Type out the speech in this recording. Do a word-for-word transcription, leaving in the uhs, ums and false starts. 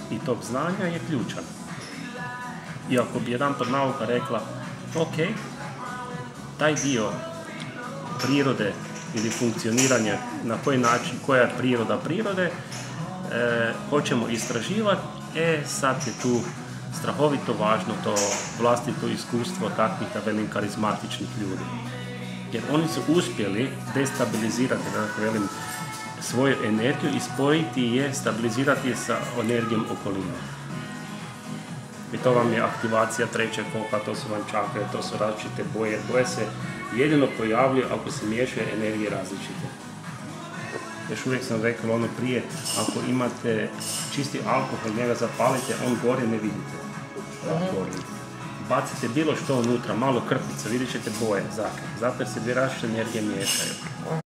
i tog znanja je ključan. I ako bi jedan pod nauka rekla, ok, taj dio prirode ili funkcioniranja, na koji način, koja je priroda prirode, e, hoćemo istraživati, e sad je tu strahovito važno to vlastito iskustvo takvih, da velim, karizmatičnih ljudi. Jer oni su uspjeli destabilizirati, da velim, svoju energiju i spojiti je, stabilizirati je sa energijom okoline. I to vam je aktivacija trećeg oka, to su vam čakre, to su različite boje. Boje se jedino pojavljuju ako se miješaju energije različite. Još uvijek sam rekao ono prije, ako imate čisti alkohol, njega zapalite, on gore ne vidite. Uh-huh. Bacite bilo što unutra, malo krpice, vidjet ćete boje, zakre. Zato jer se dvije različite energije miješaju.